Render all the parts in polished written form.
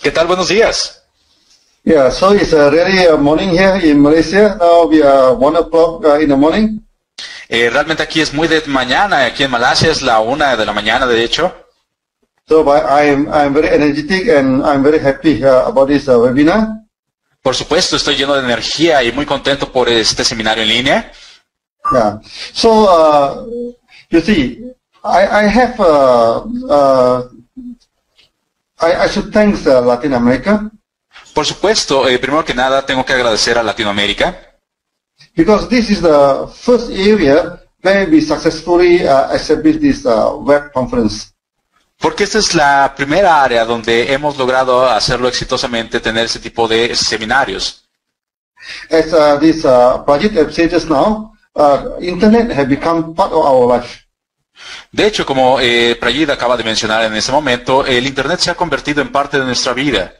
¿Qué tal? Buenos días. Yeah, so it's already morning here in Malaysia. Now we are 1 o'clock in the morning. Realmente aquí es muy de mañana, aquí en Malasia es la 1 de la mañana, de hecho. So I'm very energetic and I'm very happy about this webinar. Por supuesto, estoy lleno de energía y muy contento por este seminario en línea. Yeah. So you see, I have I should thank Latin America. Por supuesto, primero que nada tengo que agradecer a Latinoamérica, Because this is the first area where we successfully established this web conference. porque esta es la primera área donde hemos logrado hacerlo exitosamente, tener ese tipo de seminarios. As this project have said just now, internet has become part of our life. De hecho, como Prayid acaba de mencionar en ese momento, el Internet se ha convertido en parte de nuestra vida.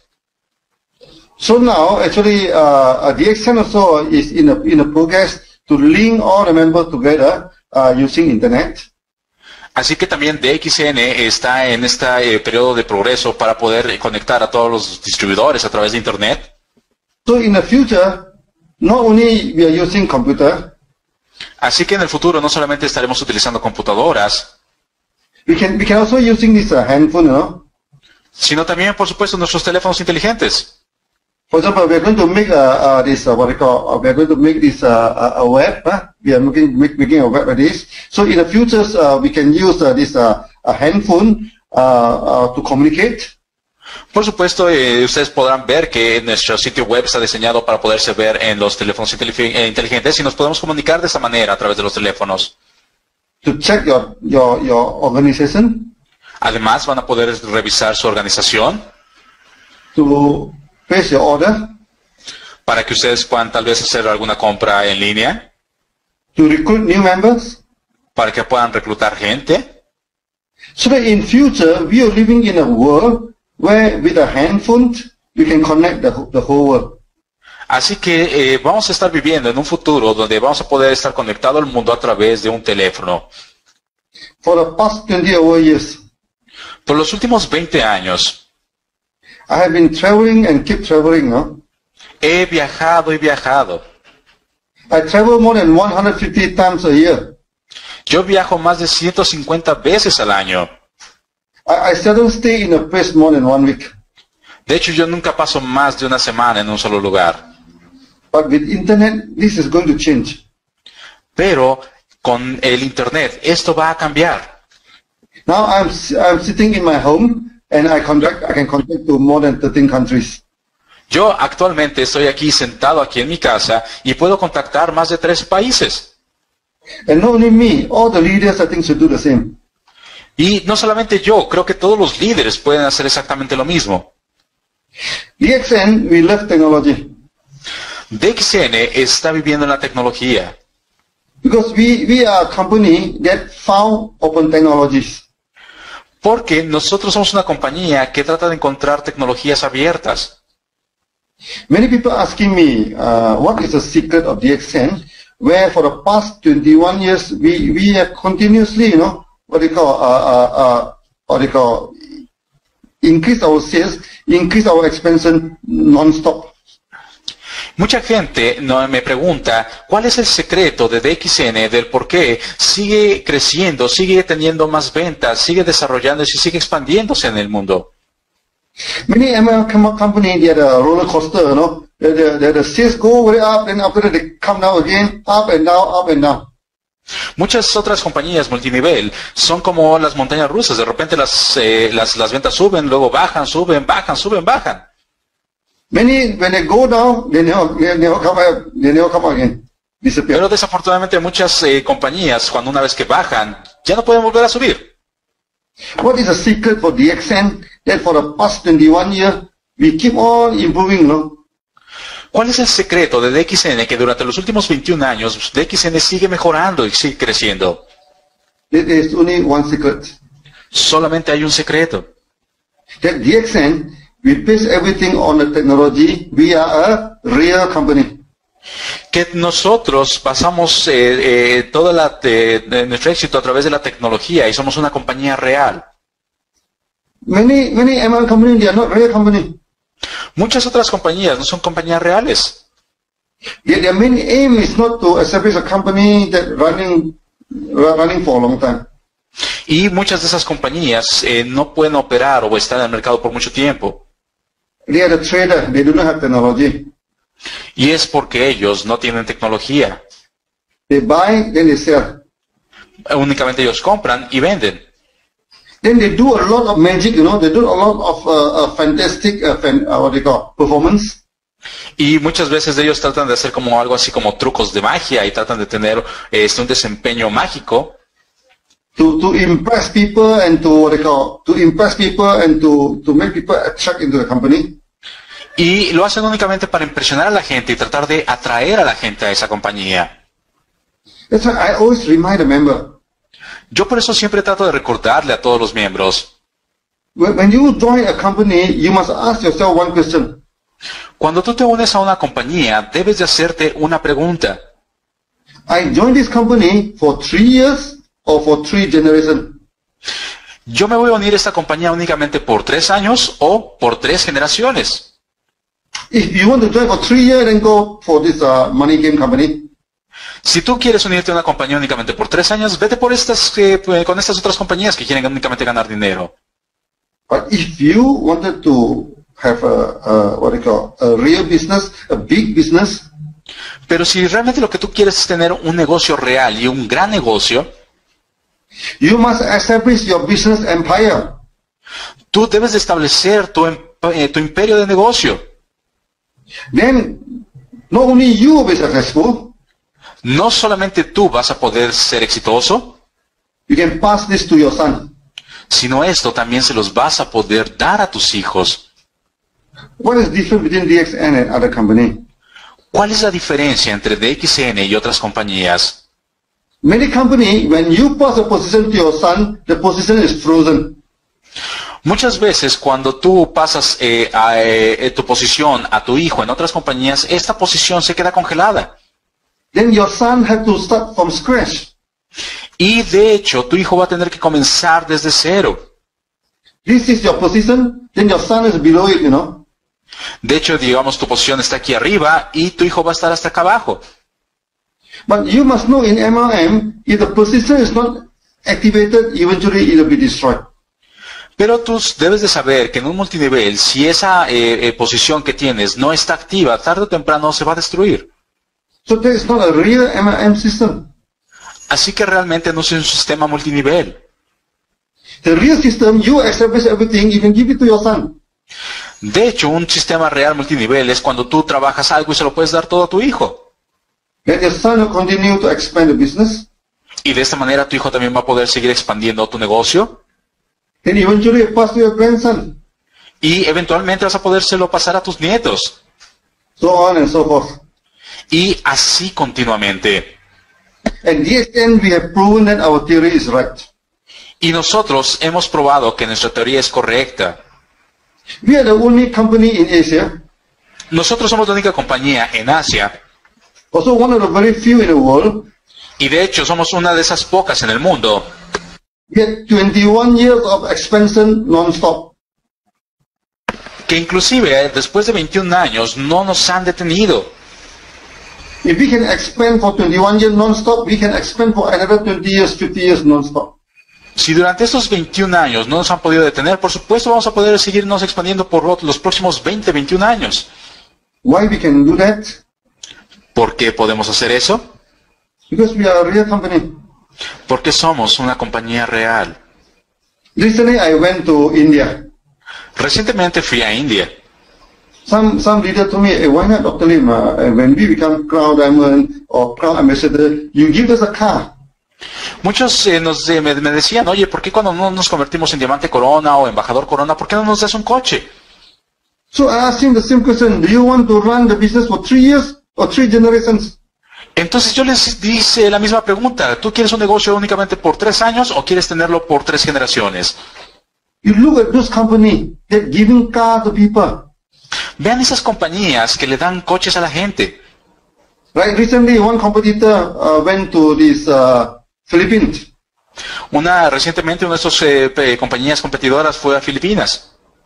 So now, actually, DXN also is in a progress to link all the members together using internet. Así que también DXN está en este periodo de progreso para poder conectar a todos los distribuidores a través de Internet. So in the future, not only we are using computer, Así que en el futuro no solamente estaremos utilizando computadoras, we can also using this handphone, you know. sino también, por supuesto, nuestros teléfonos inteligentes. For example, we are going to make this what we call we are going to make this a web. We are making a web like this. So in the future, we can use this a handphone to communicate. Por supuesto, ustedes podrán ver que nuestro sitio web está diseñado para poderse ver en los teléfonos inteligentes y nos podemos comunicar de esa manera a través de los teléfonos. To check your organization. Además, van a poder revisar su organización To place your order. para que ustedes puedan tal vez hacer alguna compra en línea, To recruit new members. para que puedan reclutar gente. So that in future, we are living in a world where with a handphone, we can connect the whole world. Así que vamos a estar viviendo en un futuro donde vamos a poder estar conectado al mundo a través de un teléfono. For the past 20 over years, Por los últimos 20 años, I have been traveling and keep traveling, no? he viajado y viajado. I travel more than 150 times a year. Yo viajo más de 150 veces al año. I seldom stay in a place more than 1 week. De hecho, yo nunca paso más de una semana en un solo lugar. But with internet, this is going to change. Pero con el Internet, esto va a cambiar. Now I'm sitting in my home and I can contact to more than 13 countries. Yo actualmente estoy aquí sentado aquí en mi casa y puedo contactar más de 3 países. And not only me, all the leaders I think should do the same. Y no solamente yo, creo que todos los líderes pueden hacer exactamente lo mismo. DXN, we love technology. DXN está viviendo en la tecnología. Because we are a company that found open technologies. Porque nosotros somos una compañía que trata de encontrar tecnologías abiertas. Many people asking me, what is the secret of DXN? Where for the past 21 years, we have continuously, you know, increase our sales, increase our expansion non-stop. Mucha gente me pregunta cuál es el secreto de DXN, del por qué sigue creciendo, sigue teniendo más ventas, sigue desarrollándose y sigue expandiéndose en el mundo. Many American companies, they are a roller coaster, you know. The sales go very up, and after that they come down again, up and down, up and down. Muchas otras compañías multinivel son como las montañas rusas. De repente las ventas suben, luego bajan, suben, bajan, suben, bajan. Many, when they go down, they never come again. Disappear. Pero desafortunadamente muchas compañías, cuando una vez que bajan, ya no pueden volver a subir. What is the secret for DXN? That for the past 21 years, we keep on improving, no? ¿Cuál es el secreto de DXN que durante los últimos 21 años DXN sigue mejorando y sigue creciendo? There is only one secret. Solamente hay un secreto. That DXN, we base everything on the technology. We are a real company. Que nosotros basamos todo nuestro éxito a través de la tecnología y somos una compañía real. Many American companies, they are not real company. Muchas otras compañías no son compañías reales. Their main aim is not to establish a company that running for a long time. Y muchas de esas compañías no pueden operar o estar en el mercado por mucho tiempo. They are the trader. They do not have technology. Y es porque ellos no tienen tecnología. They buy, then they sell. Únicamente ellos compran y venden. Then they do a lot of magic, you know. They do a lot of fantastic, what they call, performance. Y muchas veces ellos tratan de hacer como algo así como trucos de magia y tratan de tener un desempeño mágico. To impress people and to make people attract into the company. Y lo hacen únicamente para impresionar a la gente y tratar de atraer a la gente a esa compañía. That's why I always remind the member. Yo por eso siempre trato de recordarle a todos los miembros. When you join a company, you must ask yourself one question. Cuando tú te unes a una compañía, debes de hacerte una pregunta. I joined this company for 3 years or for 3 generations. ¿Yo me voy a unir a esta compañía únicamente por 3 años o por 3 generaciones? If you want to join for 3 years, then go for this money game company. Si tú quieres unirte a una compañía únicamente por 3 años, vete por con estas otras compañías que quieren únicamente ganar dinero. But if you wanted to have a real business, a big business. Pero si realmente lo que tú quieres es tener un negocio real y un gran negocio, you must establish your business empire. Tú debes de establecer tu imperio de negocio. Then, not only you will be successful. No solamente tú vas a poder ser exitoso, you can pass this to your son. Sino esto también se los vas a poder dar a tus hijos. What is different between DXN and other company? ¿Cuál es la diferencia entre DXN y otras compañías? Many company, when you pass a position to your son, the position is frozen. Muchas veces cuando tú pasas tu posición a tu hijo en otras compañías, esta posición se queda congelada. Then your son has to start from scratch. Y de hecho, tu hijo va a tener que comenzar desde cero. This is your position, then your son is below it, you know. De hecho, digamos, tu posición está aquí arriba y tu hijo va a estar hasta acá abajo. But you must know in MLM, if the position is not activated, eventually it will be destroyed. Pero tú debes de saber que en un multinivel, si esa posición que tienes no está activa, tarde o temprano se va a destruir. So there is not a real MLM system. Así que realmente no es un sistema multinivel. The real system, you establish everything, you can give it to your son. De hecho, un sistema real multinivel es cuando tú trabajas algo y se lo puedes dar todo a tu hijo. Then your son will continue to expand the business. Y de esta manera tu hijo también va a poder seguir expandiendo tu negocio. Then eventually it pass to your grandson. Y eventualmente vas a podérselo pasar a tus nietos. So on and so forth. Y así continuamente. And DXN, we have proven that our theory is right. Y nosotros hemos probado que nuestra teoría es correcta. We are the only company in Asia. Nosotros somos la única compañía en Asia. Also one of the very few in the world. Y de hecho somos una de esas pocas en el mundo. We had 21 years of expansion non-stop. Que inclusive después de 21 años no nos han detenido. If we can expand for 21 years non-stop, we can expand for another 20 years, 50 years non-stop. Si durante estos 21 años no nos han podido detener, por supuesto vamos a poder seguirnos expandiendo por los próximos 20, 21 años. Why we can do that? ¿Por qué podemos hacer eso? Because we are a real company. Porque somos una compañía real. Recently I went to India. Recientemente fui a India. Some leader told me, hey, why not Dr. Lim, when we become Crown Diamond or Crown Ambassador, you give us a car. Muchos me decían, oye, ¿por qué cuando no nos convertimos en Diamante Corona o Embajador Corona, por qué no nos das un coche? So I asked him the same question, do you want to run the business for 3 years or 3 generations? Entonces yo les hice la misma pregunta, ¿tú quieres un negocio únicamente por 3 años o quieres tenerlo por 3 generaciones? You look at those companies, they're giving cars to people. Vean esas compañías que le dan coches a la gente. Right, recently one competitor went to this Philippines. Recientemente una de estas compañías competidoras fue a Filipinas.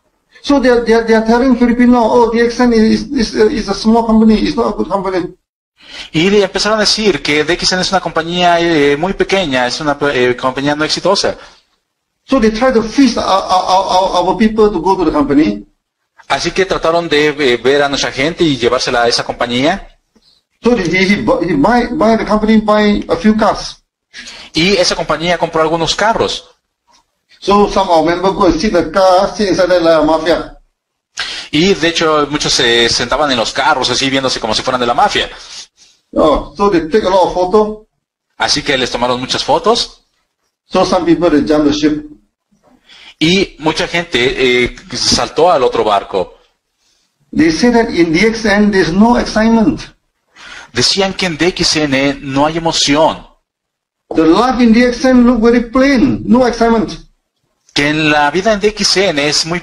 So they are telling Filipino, oh, DXN is a small company, it's not a good company. Y le empezaron a decir que DXN es una compañía muy pequeña, es una compañía no exitosa. So they try to fish our people to go to the company. Así que trataron de ver a nuestra gente y llevársela a esa compañía. So he buy the company, buy a few cars. Y esa compañía compró algunos carros. So some of our members go and sit the car, sit inside the mafia. Y de hecho muchos se sentaban en los carros así viéndose como si fueran de la mafia. Oh, so they take a lot of photos. Así que les tomaron muchas fotos. So some people they jump the ship. Y mucha gente saltó al otro barco. They say that in DXN there's no excitement. Decían que en DXN no hay emoción. The life in DXN look very plain, no excitement. Que en la vida en DXN es muy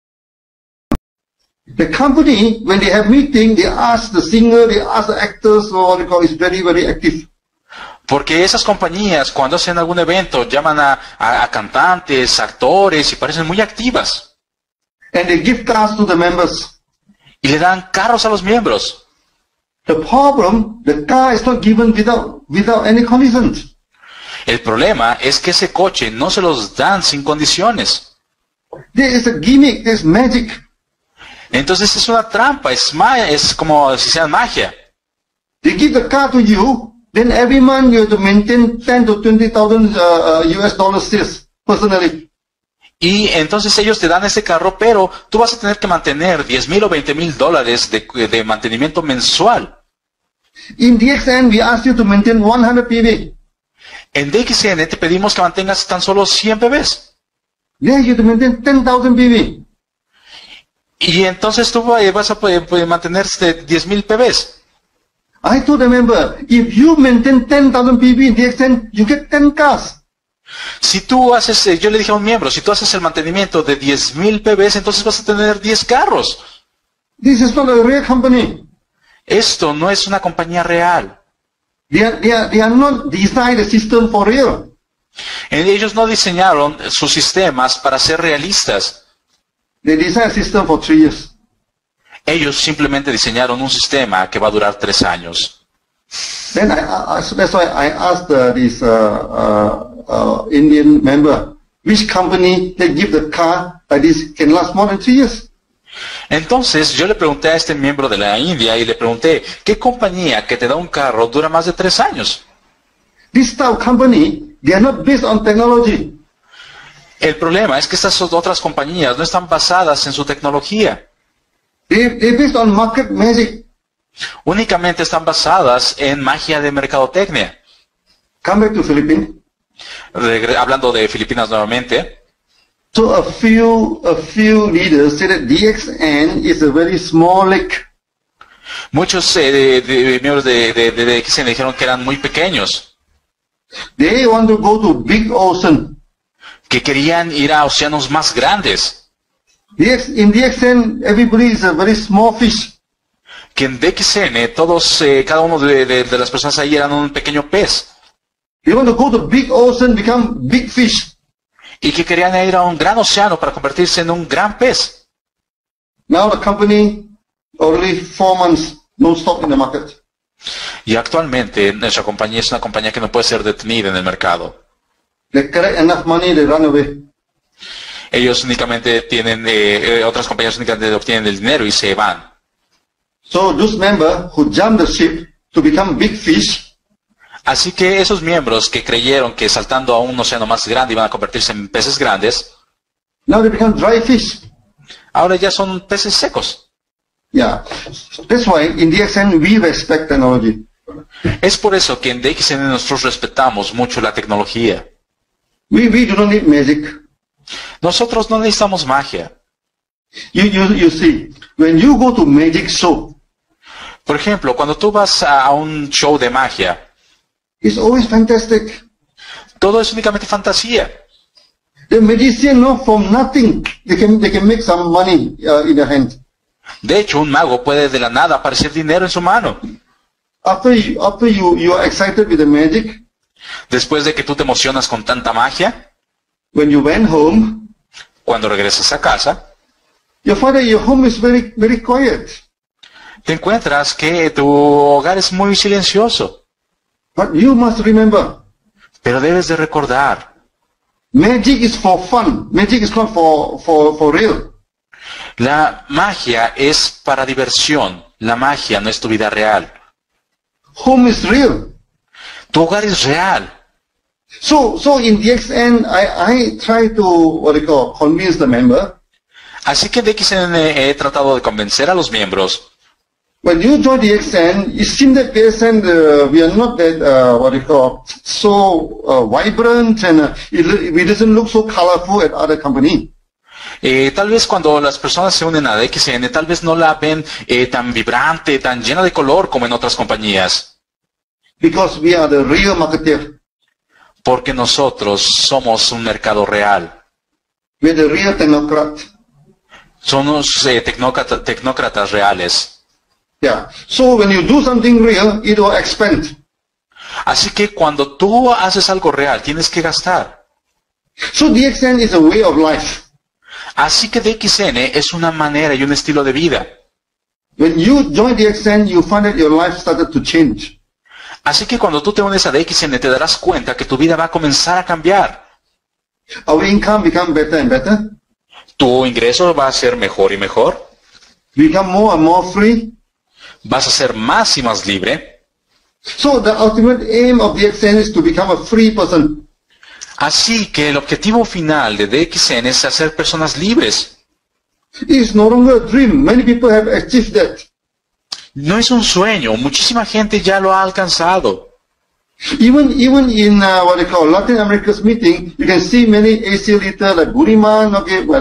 The company, when they have meeting, they ask the singer, they ask the actors, or what they call, is very, very active. Porque esas compañías, cuando hacen algún evento, llaman a cantantes, actores, y parecen muy activas. And they give cars to the members. Y le dan carros a los miembros. The problem, the car is not given without any conditions. El problema es que ese coche no se los dan sin condiciones. There is a gimmick, there's magic. Entonces es una trampa, es como si sea magia. They give the car to you, then every month you have to maintain 10 to 20,000 US dollars sales personally. Y entonces ellos te dan ese carro, pero tú vas a tener que mantener 10,000 o 20,000 dólares de mantenimiento mensual. In DXN, we ask you to maintain 100 PV. En DXN te pedimos que mantengas tan solo 100 bebés. There you have to maintain 10,000 PV. Y entonces tú vas a poder mantener 10,000 bebés. I told the member, if you maintain 10,000 PV in DXN, you get 10 cars. Si tú haces, yo le dije a un miembro, si tú haces el mantenimiento de 10,000 bebés, entonces vas a tener 10 carros. This is not a real company. Esto no es una compañía real. They are not designed the system for real. Ellos no diseñaron sus sistemas para ser realistas. They design a system for 3 years. Ellos simplemente diseñaron un sistema que va a durar 3 años. Then that's why I asked this Indian member, which company they give the car like this can last more than 3 years? Entonces yo le pregunté a este miembro de la India y le pregunté, ¿qué compañía que te da un carro dura más de 3 años? This type of company, they are not based on technology. El problema es que estas otras compañías no están basadas en su tecnología. They're based on market magic. Únicamente están basadas en magia de mercadotecnia. Come back to Philippines. Hablando de Filipinas nuevamente. So a few leaders say that DXN is a very small lake. Muchos miembros de XN dijeron que eran muy pequeños. They want to go to big ocean. Que querían ir a océanos más grandes. In DXN, everybody is a very small fish. Que en DXN, todos, cada uno de las personas ahí eran un pequeño pez. They want to go to big ocean, become big fish. Y que querían ir a un gran océano para convertirse en un gran pez. Now the company already 4 months no stock in the market. Y actualmente nuestra compañía es una compañía que no puede ser detenida en el mercado. They collect enough money, they run away. Ellos únicamente tienen, otras compañías únicamente obtienen el dinero y se van. So those members who jump the ship to become big fish, así que esos miembros que creyeron que saltando a un océano más grande iban a convertirse en peces grandes, now they become dry fish. ahora ya son peces secos. Yeah, that's why in DXN we respect technology. Es por eso que en DXN nosotros respetamos mucho la tecnología. We do not need magic. Nosotros no necesitamos magia. You see, when you go to magic show, Por ejemplo, cuando tú vas a un show de magia, it's always fantastic. todo es únicamente fantasía. The magician know from nothing they can make some money in their hand. De hecho, un mago puede de la nada aparecer dinero en su mano. After you are excited with the magic, Después de que tú te emocionas con tanta magia, when you went home, cuando regresas a casa, you find that your home is very, very quiet. Te encuentras que tu hogar es muy silencioso, But you must remember, pero debes de recordar, magic is for fun. Magic is not for real. la magia es para diversión, la magia no es tu vida real. Home is real. Tu hogar es real. So in DXN, I try to, convince the member. Así que en DXN he tratado de convencer a los miembros. When you join DXN, it seems that DXN, we are not that, so vibrant and we doesn't look so colorful at other company. Tal vez cuando las personas se unen a DXN, tal vez no la ven tan vibrante, tan llena de color como en otras compañías. Because we are the real marketer. Porque nosotros somos un mercado real. We are the real technocrat. Somos tecnócratas reales. Yeah. So when you do something real, it will expand. Así que cuando tú haces algo real, tienes que gastar. So DXN is a way of life. Así que DXN es una manera y un estilo de vida. When you join DXN, you find that your life started to change. Así que cuando tú te unes a DXN, te darás cuenta que tu vida va a comenzar a cambiar. Our income become better and better. Tu ingreso va a ser mejor y mejor. Become more and more free. Vas a ser más y más libre. So the ultimate aim of DXN is to become a free person. Así que el objetivo final de DXN es hacer personas libres. It is no longer a dream. Many people have achieved that. No es un sueño, muchísima gente ya lo ha alcanzado. Even in Latin America's meeting, you can see many AC leaders like Buriman,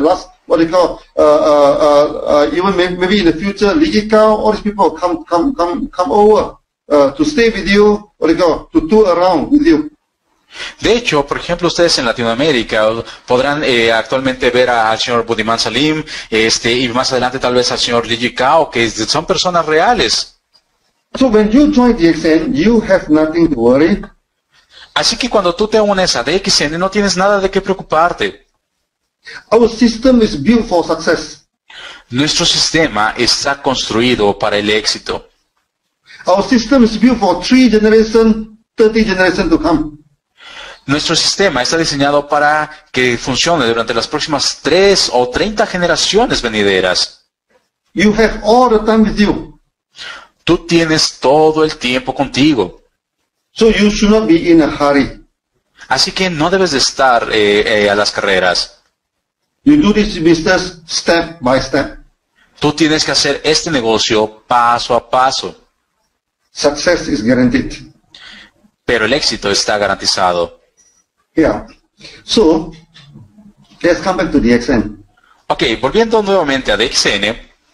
even maybe in the future, Lee Jikao, all these people come over to stay with you, to tour around with you. De hecho, por ejemplo, ustedes en Latinoamérica podrán actualmente ver al señor Budiman Salim, y más adelante tal vez al señor Lee Jikao, que son personas reales. So when you join DXN, you have nothing to worry. Así que cuando tú te unes a DXN, no tienes nada de qué preocuparte. Our system is built for success. Nuestro sistema está construido para el éxito. Our system is built for 3 generations, 30 generations to come. Nuestro sistema está diseñado para que funcione durante las próximas 3 o 30 generaciones venideras. You have all the time with you. Tú tienes todo el tiempo contigo. So you should not be in a hurry. Así que no debes de estar a las carreras. You do this business step by step. Tú tienes que hacer este negocio paso a paso. Success is guaranteed. Pero el éxito está garantizado. Yeah. So, let's come back to DXN. Ok, volviendo nuevamente a DXN.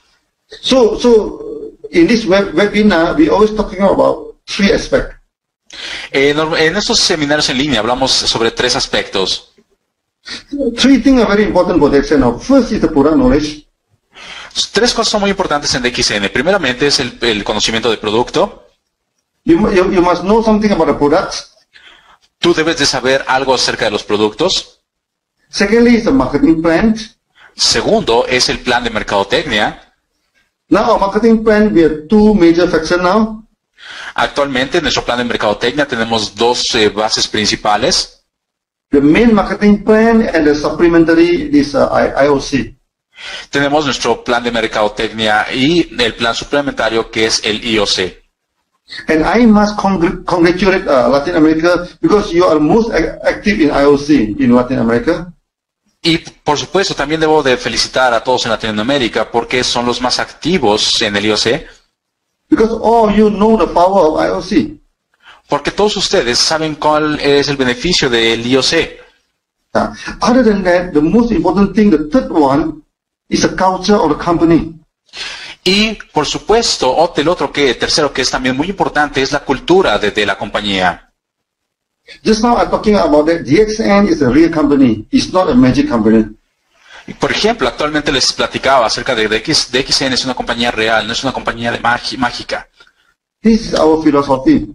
So in this webinar, we always talking about 3 aspects. En estos seminarios en línea hablamos sobre 3 aspectos. 3 things are very important for DXN. First is the product knowledge. 3 cosas son muy importantes en DXN. Primeramente es el conocimiento del producto. You must know something about the products. Tú debes de saber algo acerca de los productos. Secondly is the marketing plan. Segundo es el plan de mercadotecnia. Now our marketing plan, we have 2 major factors now. Actualmente en nuestro plan de mercadotecnia tenemos 2 bases principales. The main marketing plan and the supplementary is IOC. Tenemos nuestro plan de mercadotecnia y el plan suplementario que es el IOC. And I must congratulate Latin America because you are most active in IOC in Latin America. Y por supuesto también debo de felicitar a todos en Latinoamérica porque son los más activos en el IOC. Because all you know the power of IOC. Porque todos ustedes saben cuál es el beneficio del IOC. Other than that, the most important thing, the third one, is the culture of the company. Y por supuesto, tercero que es también muy importante es la cultura de la compañía. Just now I'm talking about that DXN is a real company. It's not a magic company. Por ejemplo, actualmente les platicaba acerca de DXN es una compañía real, no es una compañía de mágica. This is our philosophy.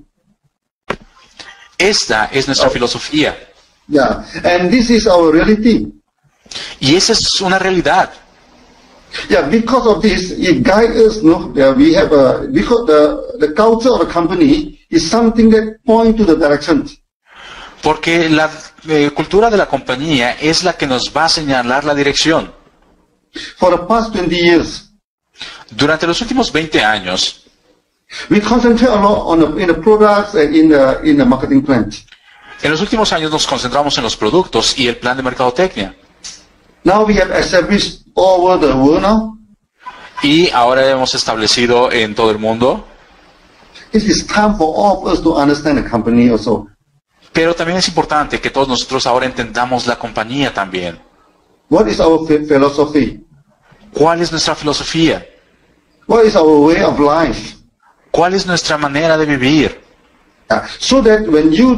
Esta es nuestra filosofía. Yeah, and this is our reality. Y esa es una realidad. Yeah, because of this, it guides us. No, we have because the culture of a company is something that point to the direction. Porque la cultura de la compañía es la que nos va a señalar la dirección. For the past 20 years, Durante los últimos 20 años, we concentrate a lot on in the products and in the marketing plan. en los últimos años nos concentramos en los productos y el plan de mercadotecnia. Now we have established all over the world now. Y ahora hemos establecido en todo el mundo. It is time for all of us to understand the company also. Pero también es importante que todos nosotros ahora entendamos la compañía también. What is our philosophy? ¿Cuál es nuestra filosofía? What is our way of life? ¿Cuál es nuestra manera de vivir? So that when you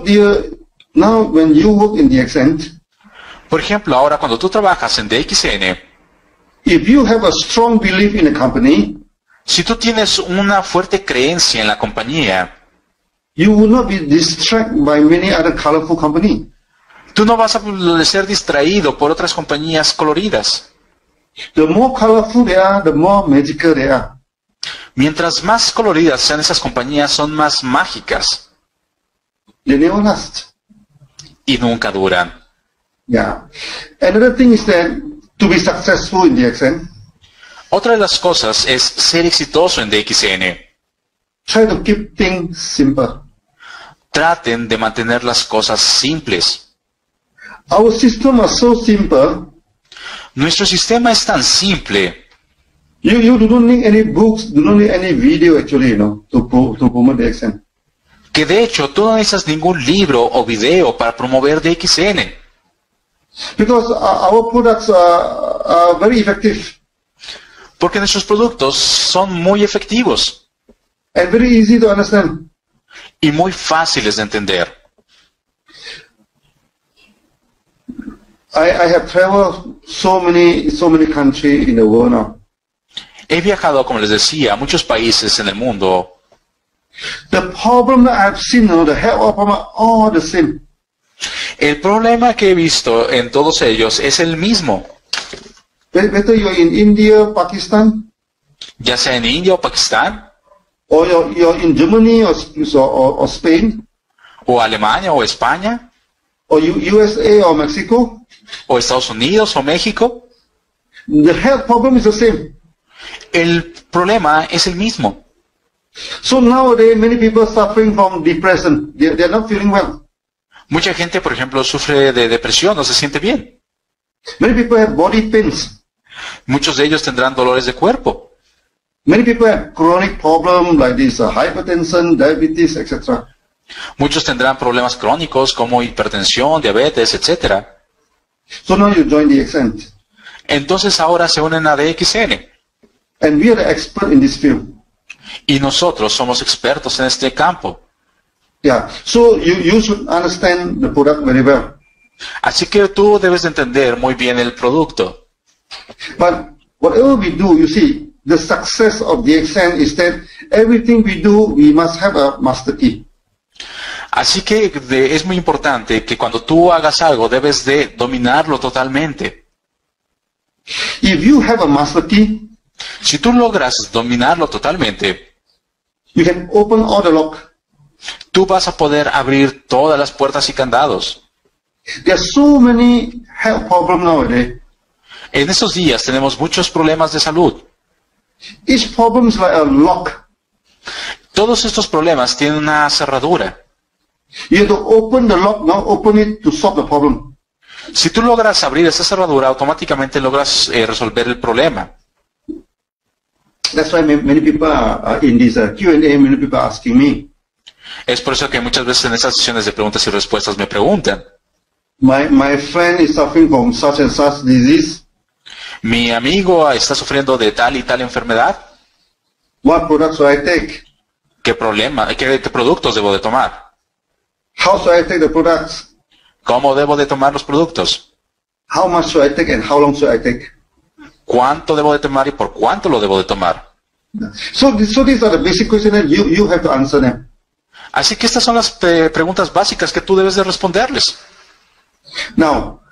work in the accent, Por ejemplo, ahora cuando tú trabajas en DXN, if you have a strong belief in the company, si tú tienes una fuerte creencia en la compañía, you will not be distracted by many other colorful companies. tú no vas a ser distraído por otras compañías coloridas. The more colorful they are, the more magical they are. Mientras más coloridas sean esas compañías, son más mágicas They never last. y nunca duran. Yeah. Another thing is that to be successful in the accent, Otra de las cosas es ser exitoso en DXN. try to keep things simple. Traten de mantener las cosas simples. Our system is so simple. Nuestro sistema es tan simple You do not need any books, do not need any video actually, to promote the accent. que de hecho tú no necesitas ningún libro o video para promover DXN. Because our products are very effective Porque nuestros productos son muy efectivos and very easy to understand. y muy fáciles de entender. I have traveled so many countries in the world now. He viajado, como les decía, a muchos países en el mundo. The problem that I've seen, the health problem are all the same. El problema que he visto en todos ellos es el mismo. Whether you're in India, Pakistan, Ya sea en India o Pakistán, or you're in Germany or Spain, o Alemania o España, or USA or Mexico, o Estados Unidos o México, the health problem is the same. el problema es el mismo. So nowadays, many people are suffering from depression. They're not feeling well. Mucha gente, por ejemplo, sufre de depresión, no se siente bien. Many people have body pains. Muchos de ellos tendrán dolores de cuerpo. Many people have chronic problems like this, hypertension, diabetes, etc. Muchos tendrán problemas crónicos como hipertensión, diabetes, etc. So now you join the accent. Entonces ahora se unen a DXN. And we are the expert in this field. Y nosotros somos expertos en este campo. Yeah. So you should understand the product very well. Así que tú debes de entender muy bien el producto. But whatever we do, you see, the success of the accent is that everything we do, we must have a master key. Así que es muy importante que cuando tú hagas algo debes de dominarlo totalmente. If you have a master key, Si tú logras dominarlo totalmente, you can open all the lock. tú vas a poder abrir todas las puertas y candados. There are so many health problems nowadays. En estos días tenemos muchos problemas de salud. Each problem is like a lock. Todos estos problemas tienen una cerradura. You have to open the lock, now open it to solve the problem. Si tú logras abrir esa cerradura, automáticamente logras resolver el problema. That's why many people are in this Q&A, many people are asking me, Es por eso que muchas veces en esas sesiones de preguntas y respuestas me preguntan, my friend is suffering from such and such disease. mi amigo está sufriendo de tal y tal enfermedad. What products should I take? ¿Qué productos debo de tomar? How should I take the products? ¿Cómo debo de tomar los productos? How much should I take and how long should I take? ¿Cuánto debo de tomar y por cuánto lo debo de tomar? So these are the basic questions that you have to answer them. Así que estas son las preguntas básicas que tú debes de responderles. Now,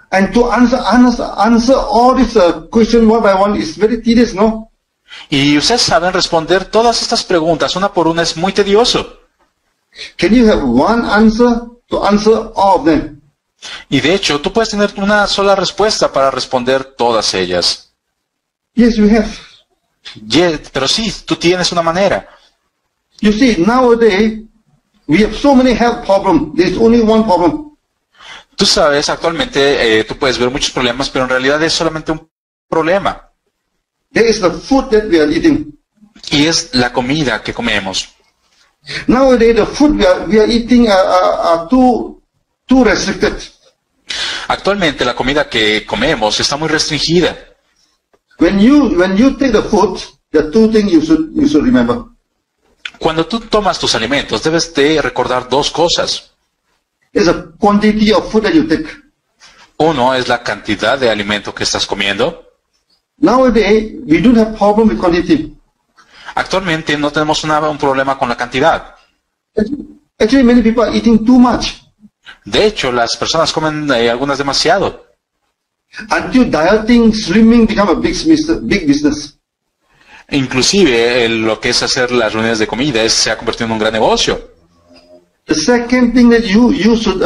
And to answer all these questions one by one is very tedious, no? Y ustedes saben responder todas estas preguntas una por una es muy tedioso. Can you have one answer to answer all of them? Y de hecho, tú puedes tener una sola respuesta para responder todas ellas. Yes, you have. Pero sí, tú tienes una manera. You see, nowadays, we have so many health problems. There's only one problem. Tú sabes, actualmente tú puedes ver muchos problemas, pero en realidad es solamente un problema. There is the food that we are eating. Y es la comida que comemos. Nowadays, the food we are eating are too restricted. Actualmente la comida que comemos está muy restringida. When you take the food, there are two things you should remember. Cuando tú tomas tus alimentos, debes de recordar dos cosas. It's a quantity of food that you take. Uno es la cantidad de alimento que estás comiendo. Nowadays, we don't have problem with quantity. Actualmente no tenemos un problema con la cantidad. Actually, many people are eating too much. De hecho, las personas comen algunas demasiado. Until dieting, slimming become a big business. Inclusive lo que es hacer las reuniones de comida se ha convertido en un gran negocio. The second thing that you should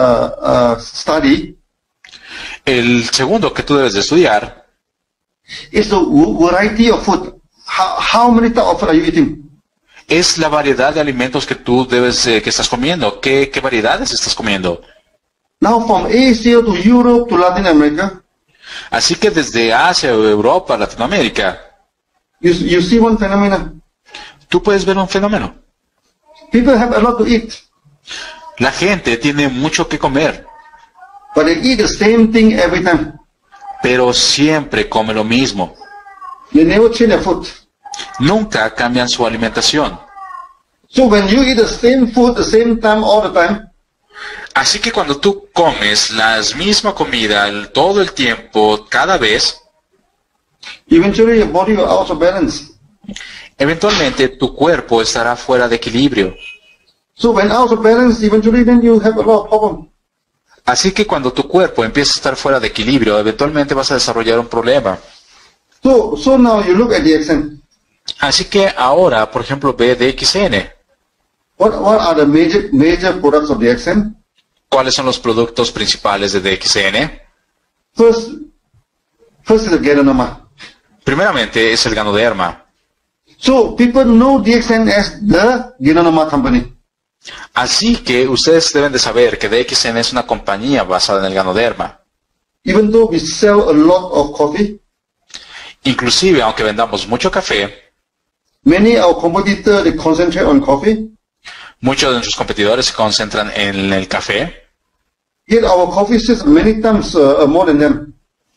study El segundo que tú debes de estudiar is the variety of food. How many types of food are you eating? es la variedad de alimentos que tú que estás comiendo. ¿Qué variedades estás comiendo? Now from Asia to Europe to Latin America, Así que desde Asia, Europa, Latinoamérica, you see one phenomenon. tú puedes ver un fenómeno. People have a lot to eat, La gente tiene mucho que comer, but they eat the same thing every time. pero siempre come lo mismo. They never change their food. Nunca cambian su alimentación. So when you eat the same food the same time all the time, Así que cuando tú comes la misma comida todo el tiempo, cada vez, eventually your body will out of balance. eventualmente tu cuerpo estará fuera de equilibrio. So when out of balance, eventually then you have a lot of problem. Así que cuando tu cuerpo empieza a estar fuera de equilibrio, eventualmente vas a desarrollar un problema. So now you look at the DXN. Así que ahora, por ejemplo, ve DXN. What are the major products of DXN? ¿Cuáles son los productos principales de DXN? First is the Ganoderma. Primeramente es el Ganoderma. So people know DXN as the Ganoderma company. Así que ustedes deben de saber que DXN es una compañía basada en el Ganoderma. Even though we sell a lot of coffee, Inclusive, aunque vendamos mucho café, many of our competitors they concentrate on coffee. muchos de nuestros competidores se concentran en el café. Yet our coffee is many times more than them.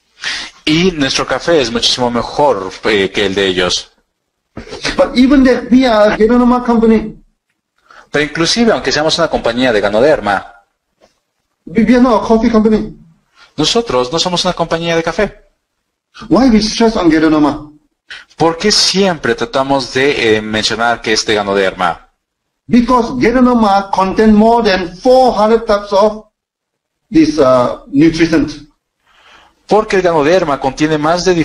Y nuestro café es muchísimo mejor que el de ellos. But even that we are a Ganoderma company, Pero inclusive, aunque seamos una compañía de Ganoderma, we are not a coffee company. nosotros no somos una compañía de café. Why we stress on Ganoderma? ¿Por qué siempre tratamos de mencionar que es de Ganoderma? Because Ganoderma contain more than 400 types of this nutrition. Porque el Ganoderma contiene más de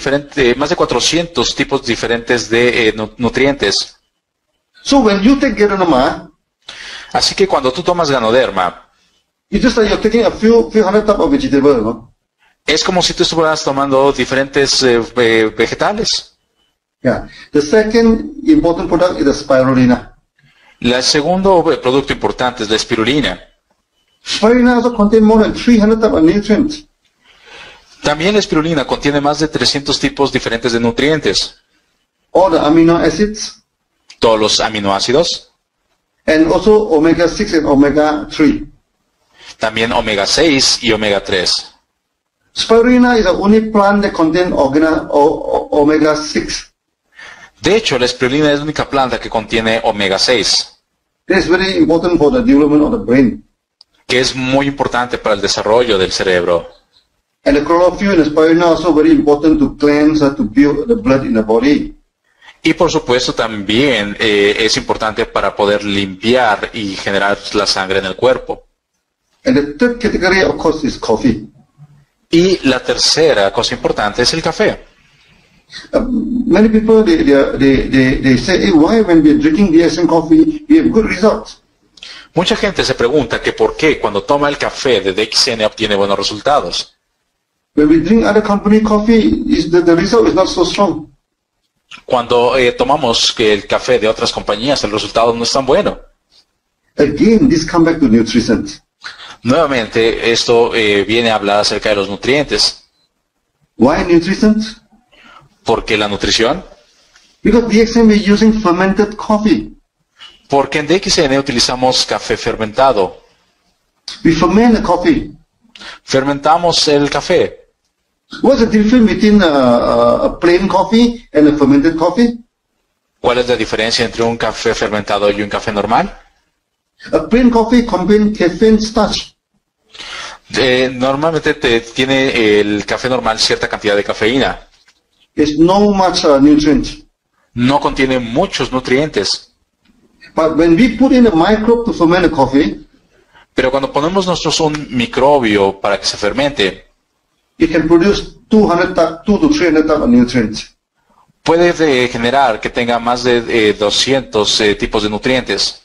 400 tipos diferentes de nutrientes. So when you take Ganoderma, Así que cuando tú tomas Ganoderma, it's just like you're taking a few hundred types of vegetables, no? es como si tú estuvieras tomando diferentes vegetales. Yeah. The second important product is the spirulina. El segundo producto importante es la espirulina. Spirulina also contains more than 300 types of nutrients. También la espirulina contiene más de 300 tipos diferentes de nutrientes. All the amino acids, Todos los aminoácidos, and also omega 6 and omega 3. también omega 6 y omega 3. Spirulina is the only plant that contains omega 6. De hecho, la espirulina es la única planta que contiene omega 6, This is very important for the development of the brain. que es muy importante para el desarrollo del cerebro. And the chlorophyll in the spirulina also very important to cleanse, to build the blood in the body. Y por supuesto también es importante para poder limpiar y generar la sangre en el cuerpo. And the third category, of course, is coffee. Y la tercera cosa importante es el café. Many people they say, hey, why when we are drinking DXN coffee we have good results? Mucha gente se pregunta que por qué cuando toma el café de DXN obtiene buenos resultados. When we drink other company coffee, the result is not so strong. Cuando tomamos el café de otras compañías, el resultado no es tan bueno. Again, this come back to nutrition. Nuevamente, esto viene a hablar acerca de los nutrientes. Why nutrition? ¿Por qué la nutrición? Because DXN we're using fermented coffee. Porque en DXN utilizamos café fermentado. We ferment the coffee. Fermentamos el café. What's the difference between a plain coffee and a fermented coffee? ¿Cuál es la diferencia entre un café fermentado y un café normal? A plain coffee contains caffeine starch. Normalmente tiene el café normal cierta cantidad de cafeína. It's no much nutrients. No contiene muchos nutrientes. But when we put in a microbe to ferment a coffee, Pero cuando ponemos nosotros un microbio para que se fermente, it can produce 200 to 300 types of nutrients. puede generar que tenga más de 200 tipos de nutrientes.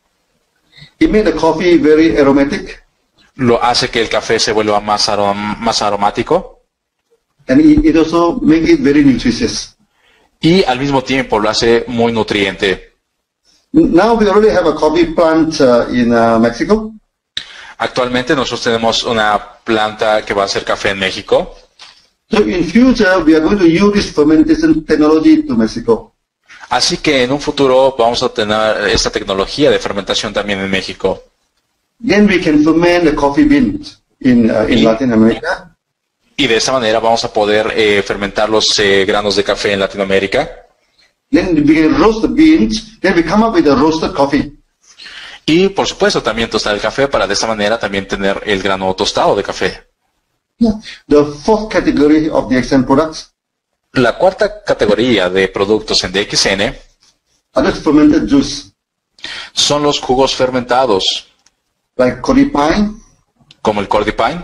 It makes the coffee very aromatic, Lo hace que el café se vuelva más aromático and it also makes it very nutritious. y al mismo tiempo lo hace muy nutriente. Now we already have a coffee plant in Mexico. Actualmente nosotros tenemos una planta que va a hacer café en México. So in future, we are going to use this fermentation technology to Mexico. Así que en un futuro vamos a tener esta tecnología de fermentación también en México. Then we can ferment the coffee beans in Latin America. Y de esa manera vamos a poder fermentar los granos de café en Latinoamérica. Then we can roast the beans. Then we come up with a roasted coffee. Y por supuesto también tostar el café para de esa manera también tener el grano tostado de café. The fourth category of DXN products La cuarta categoría de productos en DXN are the fermented juice, son los jugos fermentados, like Cordypine, como el Cordy Pine,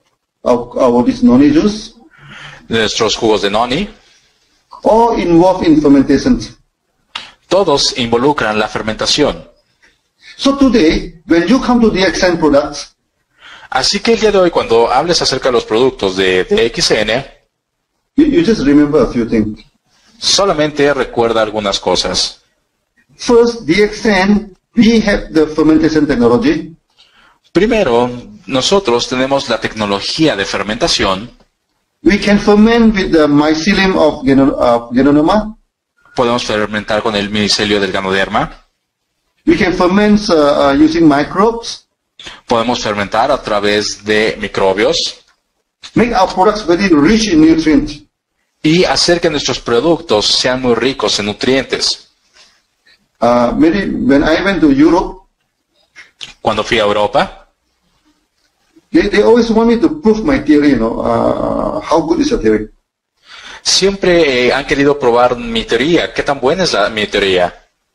or this noni juice, nuestros jugos de noni. all involved in fermentation. Todos involucran la fermentación. So today, when you come to DXN products, Así que el día de hoy, cuando hables acerca de los productos de DXN, you just remember a few things. solamente recuerda algunas cosas. First, DXN, we have the fermentation technology. Primero, nosotros tenemos la tecnología de fermentación. We can ferment with the mycelium of Ganoderma. Podemos fermentar con el micelio del Ganoderma. We can ferment using microbes. Podemos fermentar a través de microbios Make our products very rich in nutrients. y hacer que nuestros productos sean muy ricos en nutrientes. Maybe when I went to Europe, Cuando fui a Europa, they always want me to prove my theory, how good is the theory. siempre han querido probar mi teoría. ¿Qué tan buena es mi teoría?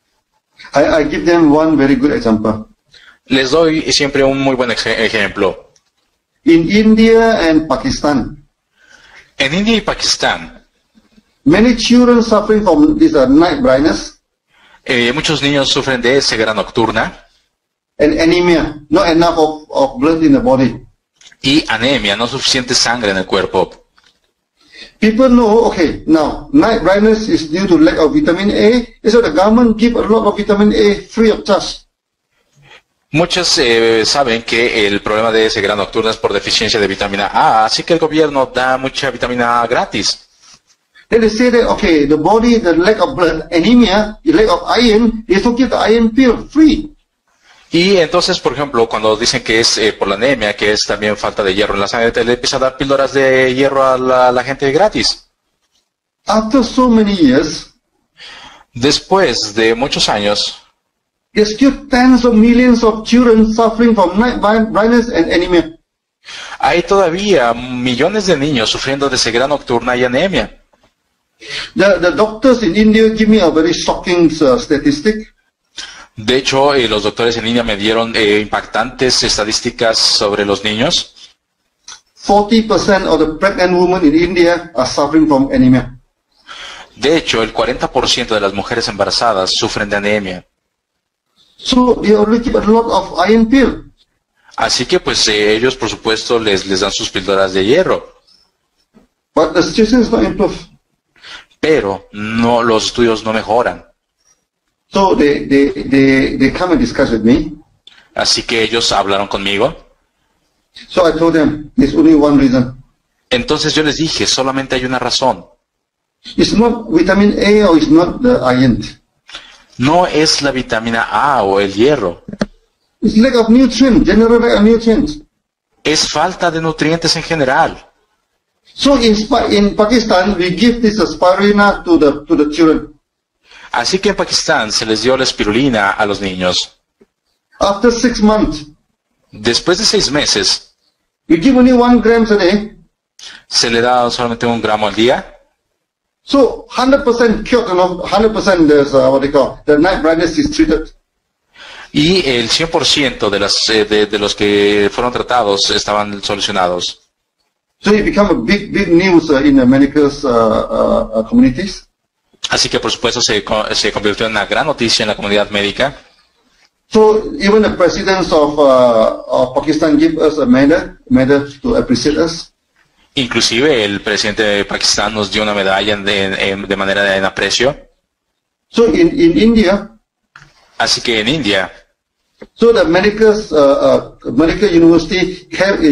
I give them one very good example. Les doy siempre un muy buen ejemplo. In India and Pakistan, En India y Pakistán, many children suffering from this night blindness muchos niños sufren de ceguera nocturna and anemia, not enough of blood in the body. y anemia, no suficiente sangre en el cuerpo. People know, okay, now, night blindness is due to lack of vitamin A, so the government give a lot of vitamin A free of charge. Muchos saben que el problema de ceguera nocturna es por deficiencia de vitamina A, así que el gobierno da mucha vitamina A gratis. Then they say that, okay, the body, the lack of blood, anemia, the lack of iron, they also give the iron pill free. Y entonces, por ejemplo, cuando dicen que es por la anemia, que es también falta de hierro en la sangre, le empieza a dar píldoras de hierro a la gente gratis. After so many years, Después de muchos años, there's still tens of millions of children suffering from night blindness and anemia. hay todavía millones de niños sufriendo de ceguera nocturna y anemia. The doctors in India give me a very shocking statistic. De hecho, los doctores en India me dieron impactantes estadísticas sobre los niños. 40% of the pregnant women in India are suffering from anemia. De hecho, el 40% de las mujeres embarazadas sufren de anemia. So they already give a lot of iron pill. Así que pues ellos por supuesto les dan sus píldoras de hierro. But the situation is not improved. Pero no, los estudios no mejoran. So they come and discuss with me. Así que ellos hablaron conmigo. So I told them, there's only one reason. Entonces yo les dije, solamente hay una razón. It's not vitamin A or it's not the iron. No es la vitamina A o el hierro. It's lack of nutrients, general lack of nutrients. Es falta de nutrientes en general. So in Pakistan, we give this spirulina to the children. Así que en Pakistán se les dio la espirulina a los niños. After 6 months, Después de 6 meses, we give only 1 gram a day. se le da solamente 1 gramo al día. So 100% cured, 100% there's what they call the night blindness is treated. Y el 100% de los que fueron tratados estaban solucionados. So it become a big news in the medical communities. Así que por supuesto se convirtió en una gran noticia en la comunidad médica. So even the presidents of Pakistan give us a medal to appreciate us. Inclusive el presidente de Pakistán nos dio una medalla de manera en aprecio. So in India, Así que en India, so the medical university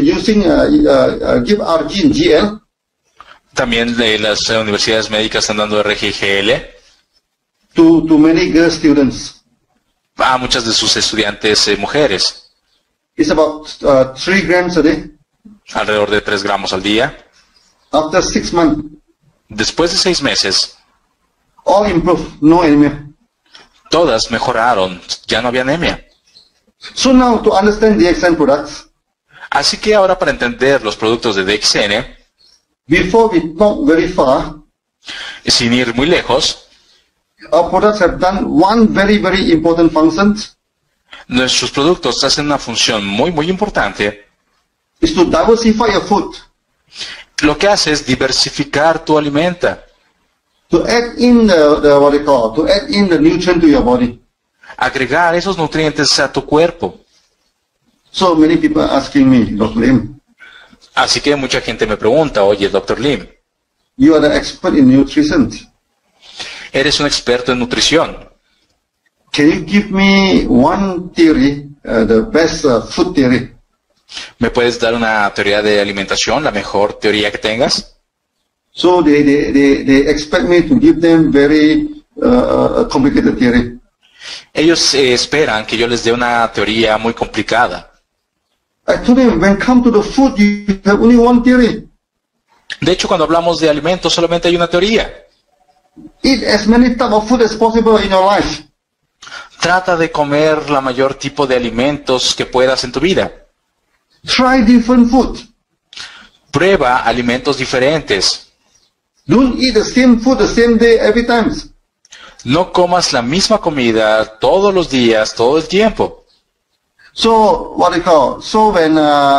give RG and GL. también las universidades médicas están dando RG y GL to many girl students. a muchas de sus estudiantes mujeres, It's about 3 grams a day. alrededor de 3 gramos al día. After 6 months, Después de 6 meses, all improved, no anemia. todas mejoraron, ya no había anemia. So now to understand DXN products, Así que ahora para entender los productos de DXN, before we talk very far, sin ir muy lejos, our products have done one very important function, nuestros productos hacen una función muy importante. is to diversify your food, Lo que hace es diversificar tu alimento, to add in to add in the nutrient to your body. agregar esos nutrientes a tu cuerpo. So many people are asking me, Dr. Lim, Así que mucha gente me pregunta, oye, Dr. Lim, you are the expert in nutrition. eres un experto en nutrición. Can you give me one theory, the best food theory? ¿Me puedes dar una teoría de alimentación, la mejor teoría que tengas? So they expect me to give them very complicated theory. Ellos esperan que yo les dé una teoría muy complicada. I told them, when come to the food, you have only one theory. De hecho, cuando hablamos de alimentos, solamente hay una teoría. Eat as many types of food as possible in your life. Trata de comer la mayor tipo de alimentos que puedas en tu vida. Try different food. Prueba alimentos diferentes. Don't eat the same food the same day every time. No comas la misma comida todos los días, todo el tiempo. So what they call? So when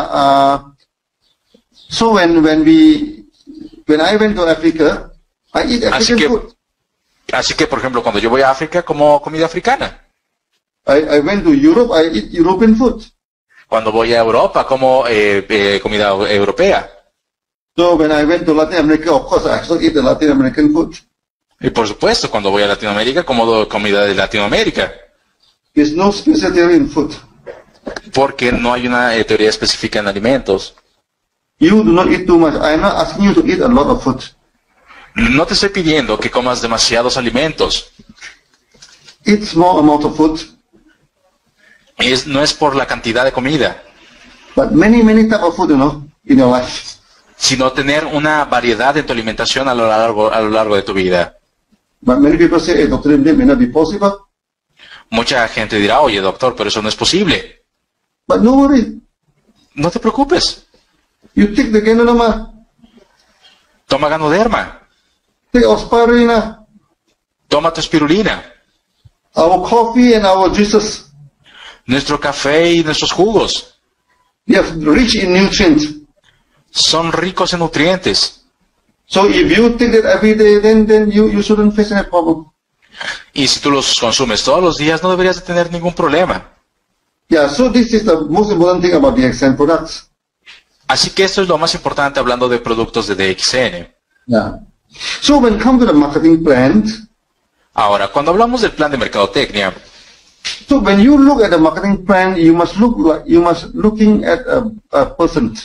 I went to Africa, I eat African food. Así que, por ejemplo, cuando yo voy a África, como comida africana. I went to Europe, I eat European food. Cuando voy a Europa, como comida europea. So when I went to Latin America, of course, I also eat the Latin American food. Y por supuesto, cuando voy a Latinoamérica, como comida de Latinoamérica. There's no special theory in food. Porque no hay una teoría específica en alimentos. You do not eat too much. I am not asking you to eat a lot of food. No te estoy pidiendo que comas demasiados alimentos. Eat small amount of food, No es por la cantidad de comida, but many type of food, in your life. sino tener una variedad en tu alimentación a lo largo de tu vida. But many people say, hey, Dr. Lim, may not be possible. Mucha gente dirá, oye doctor, pero eso no es posible. But no worry. No te preocupes. You take the Ganoderma, Toma Ganoderma. take our spirulina, Toma tu espirulina. our coffee and our juices. Nuestro café y nuestros jugos They are rich in nutrients. son ricos en nutrientes. So if you take that every day, then you shouldn't face any problem. Y si tú los consumes todos los días, no deberías de tener ningún problema. Yeah, so this is the most important thing about the DXN products. Así que esto es lo más importante hablando de productos de DXN. Yeah. So when come to the marketing plan, Ahora, cuando hablamos del plan de mercadotecnia, so when you look at the marketing plan, you must looking at a person.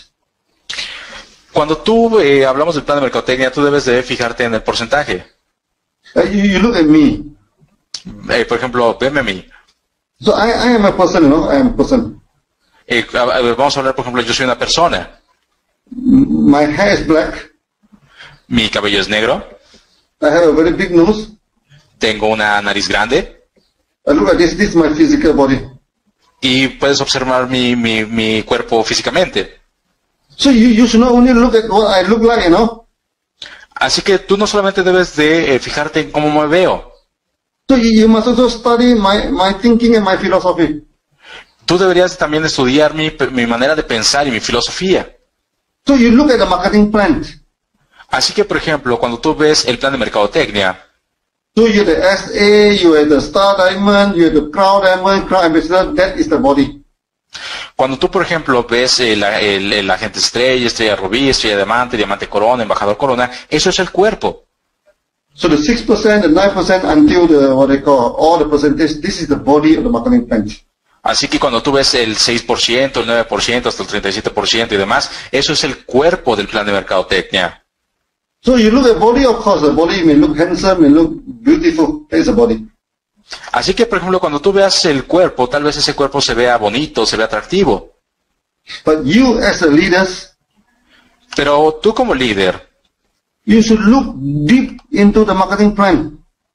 cuando tú hablamos del plan de mercadotecnia, tú debes de fijarte en el porcentaje. You look at me. Por ejemplo, veme a mí. So I am a person, I am a person. Vamos a hablar, por ejemplo, yo soy una persona. My hair is black. Mi cabello es negro. I have a very big nose. Tengo una nariz grande. Look at this. This is my physical body. Y puedes observar mi cuerpo físicamente. So you should not only look at what I look like, Así que tú no solamente debes de fijarte en cómo me veo. So you must also study my thinking and my philosophy. Tú deberías también estudiar mi manera de pensar y mi filosofía. So you look at the marketing plan. Así que, por ejemplo, cuando tú ves el plan de mercadotecnia, So you have the SA, you have the Star Diamond, you have the Crown Diamond, Crown Ambassador, that is the body. cuando tú, por ejemplo, ves el agente estrella, estrella rubí, estrella diamante, diamante corona, embajador corona, eso es el cuerpo. So the 6%, the 9% until the, what they call, all the percentage, this is the body of the marketing plan. Así que cuando tú ves el 6%, el 9%, hasta el 37% y demás, eso es el cuerpo del plan de mercadotecnia. So you look at body, of course, the body may look handsome, may look beautiful, that is the body. Así que, por ejemplo, cuando tú veas el cuerpo, tal vez ese cuerpo se vea bonito, se vea atractivo. But you as a leaders, Pero tú como líder, you should look deep into the marketing plan.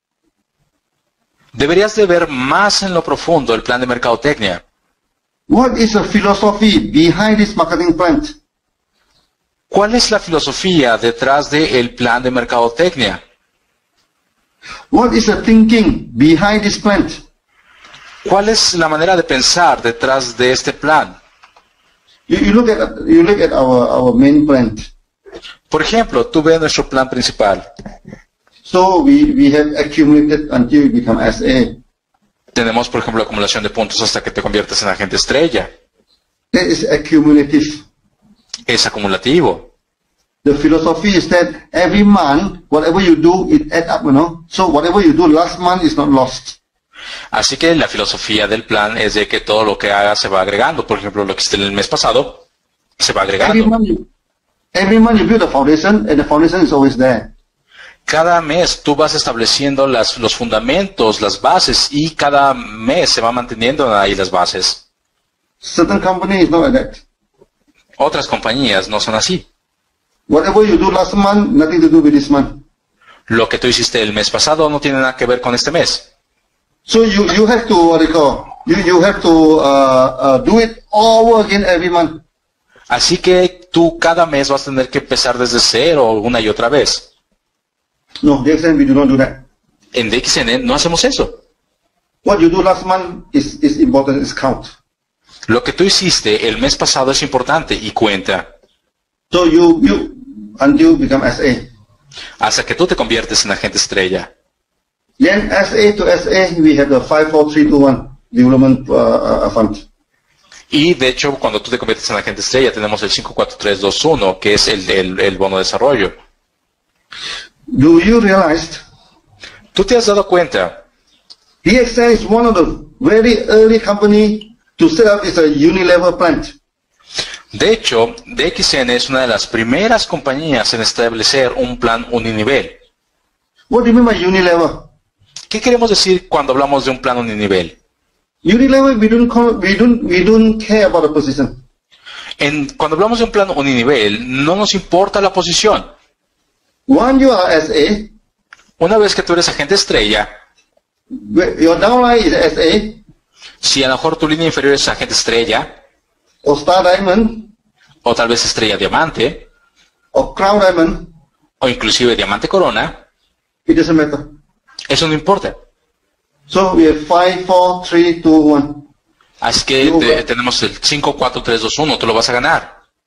deberías de ver más en lo profundo el plan de mercadotecnia. What is the philosophy behind this marketing plan? ¿Cuál es la filosofía detrás del plan de mercadotecnia? What is the thinking behind this plan? ¿Cuál es la manera de pensar detrás de este plan? You look at our main plan. Por ejemplo, tú ves nuestro plan principal. So we have accumulated until we become SA. Tenemos, por ejemplo, acumulación de puntos hasta que te conviertes en agente estrella. That is accumulative. Es acumulativo. The philosophy is that every month, whatever you do, it adds up, So whatever you do last month is not lost. Así que la filosofía del plan es de que todo lo que hagas se va agregando. Por ejemplo, lo que hiciste en el mes pasado se va agregando. Every month you build a foundation, and the foundation is always there. Cada mes tú vas estableciendo los fundamentos, las bases, y cada mes se va manteniendo ahí las bases. Certain companies not like that. Otras compañías no son así. Whatever you do last month, nothing to do with this month. Lo que tú hiciste el mes pasado no tiene nada que ver con este mes. So you have to, what they call, you have to do it all over again every month. Así que tú cada mes vas a tener que empezar desde cero una y otra vez. No, DXN, we do not do that. En DXN no hacemos eso. What you do last month is important, is count. Lo que tú hiciste el mes pasado es importante y cuenta. So you until you become SA. Hasta que tú te conviertes en agente estrella. Then SA to SA, we have the 54321 development fund. Y de hecho, cuando tú te conviertes en agente estrella, tenemos el 54321, que es el bono de desarrollo. Do you realize ¿Tú te has dado cuenta? DXN is one of the very early company to set up is a unilevel plant. De hecho, DXN es una de las primeras compañías en establecer un plan uninivel. What do you mean by unilevel? ¿Qué queremos decir cuando hablamos de un plan uninivel? Unilevel, we don't care about the position. Cuando hablamos de un plan uninivel, no nos importa la posición. When you are SA, Una vez que tú eres agente estrella, your downline is SA, si a lo mejor tu línea inferior es agente estrella, or Star Diamond, o tal vez estrella diamante, or Crown Diamond, o inclusive diamante corona, it doesn't matter. eso no importa. So we have 5, 4, 3, 2, 1. Así que tenemos el 5, 4, 3, 2, 1, tú lo vas a ganar.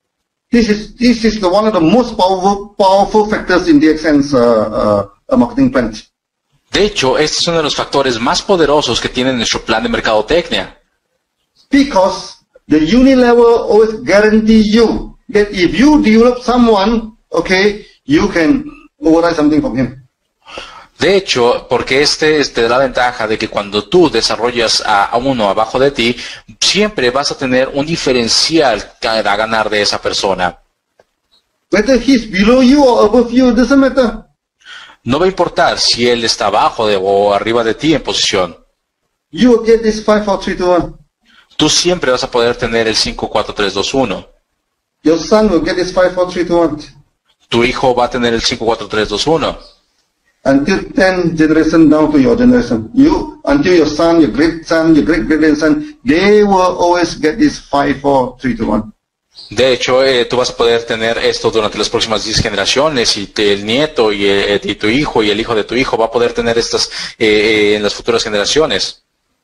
This is one of the most powerful factors in DXN's marketing plan. De hecho, este es uno de los factores más poderosos que tiene nuestro plan de mercadotecnia. Because the Unilever always guarantee you that if you develop someone, okay, you can override something from him. De hecho, porque te da la ventaja de que cuando tú desarrollas a uno abajo de ti, siempre vas a tener un diferencial a ganar de esa persona. Whether he's below you or above you, it doesn't matter. No va a importar si él está abajo o arriba de ti en posición. You will get this 5, 4, 3, 2, 1. Tú siempre vas a poder tener el 5, 4, 3, 2, 1. Your son will get this 5, 4, 3, 2, 1. Tu hijo va a tener el 5, 4, 3, 2, 1. Until 10 generation down to your generation. Until your son, your great-grandson, they will always get this 5, 4, 3, 2, 1. De hecho, tú vas a poder tener esto durante las próximas 10 generaciones y el nieto y tu hijo y el hijo de tu hijo va a poder tener estas en las futuras generaciones.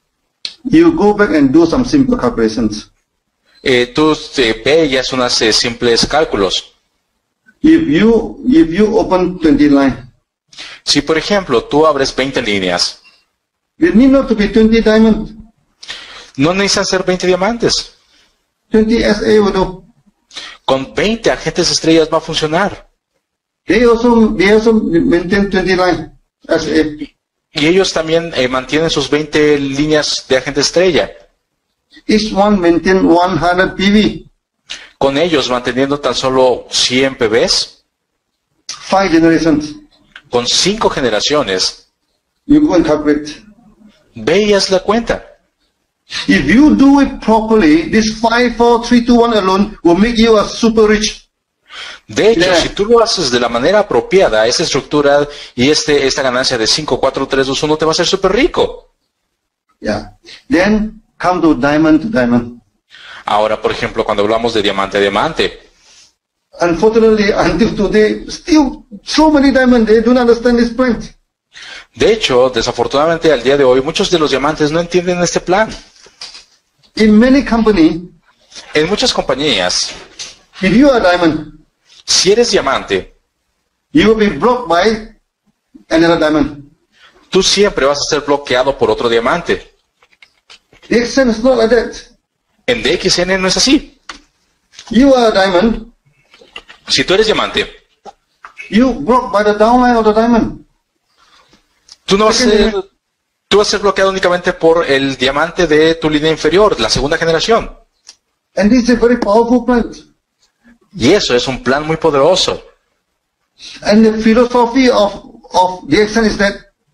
You go back and do some simple calculations. Tú ve y haces unos simples cálculos. If you open 20 lines, Si, por ejemplo, tú abres 20 líneas, it need not to be 20 diamonds. no necesitan ser 20 diamantes. 20 SA will do. Con 20 agentes estrellas va a funcionar. They also maintain 20 lines SA. Y ellos también mantienen sus 20 líneas de agente estrella. Each one maintain 100 PV. Con ellos manteniendo tan solo 100 PBs, 5 generations. con 5 generaciones, You go and calculate. ve y haz la cuenta. If you do it properly, this 5, 4, 3, 2, 1 alone will make you a super rich. De hecho, Yeah. si tú lo haces de la manera apropiada, esta estructura y esta ganancia de 5, 4, 3, 2, 1 te va a hacer súper rico. Yeah. Then come to diamond. Ahora, por ejemplo, cuando hablamos de diamante a diamante, Unfortunately, until today, still so many diamonds, they don't understand this point. de hecho, desafortunadamente al día de hoy, muchos de los diamantes no entienden este plan. In many companies, En muchas compañías, if you are a diamond, si eres diamante, you will be blocked by another diamond. tú siempre vas a ser bloqueado por otro diamante. The extent is not like that. En DXN no es así. You are a diamond, Si tú eres diamante, you blocked by the downline of the diamond. tú vas a ser bloqueado únicamente por el diamante de tu línea inferior, la segunda generación. And this is a very powerful point. Y eso es un plan muy poderoso. And the philosophy of DXN is that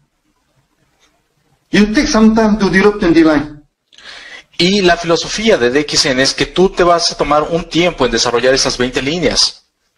you take some time to develop 20 line. Y la filosofía de DXN es que tú te vas a tomar un tiempo en desarrollar esas 20 líneas.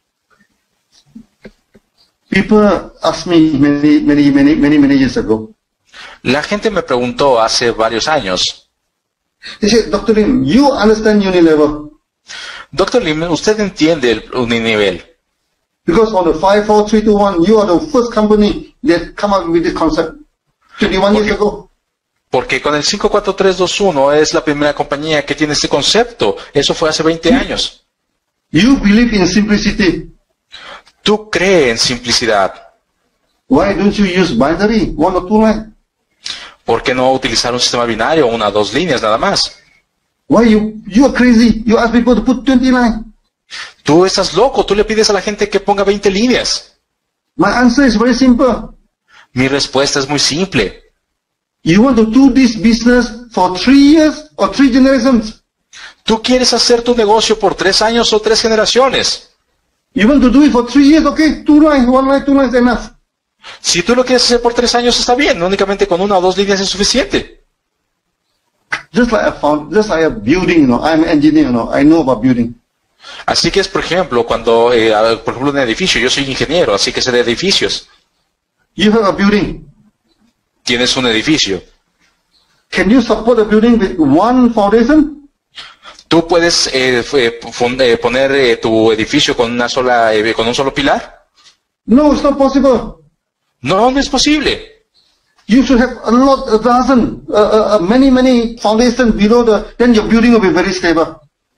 People asked me many years ago. La gente me preguntó hace varios años, They said, Dr. Lim, you understand Unilever Dr. Lim, ¿usted entiende el Uninivel? because on the 5, 4, 3, 2, 1, you are the first company that come up with this concept 21 years ago. Porque con el 54321 es la primera compañía que tiene este concepto. Eso fue hace 20 años. You believe in simplicity. Tú crees en simplicidad. Why don't you use binary, 1 or 2 lines? ¿Por qué no utilizar un sistema binario, una o dos líneas nada más? Why you are crazy? You ask people to put 20 lines. Tú estás loco, tú le pides a la gente que ponga 20 líneas. My answer is very simple. Mi respuesta es muy simple. You want to do this business for 3 years or 3 generations? Tú quieres hacer tu negocio por 3 años o 3 generaciones. You want to do it for 3 years, okay? 2 lines, 1 line, 2 lines, enough. Si tú lo quieres hacer por 3 años está bien, únicamente con 1 o 2 líneas es suficiente. Just like a building, I'm an engineer, I know about building. Así que es, por ejemplo, cuando, por ejemplo, un edificio, yo soy ingeniero, así que sé de edificios. You have a building. Tienes un edificio. Can you support a building with 1 foundation? ¿Tú puedes poner tu edificio con con un solo pilar? No, it's not possible. No, no es posible. You should have a dozen, many foundations below then your building will be very stable.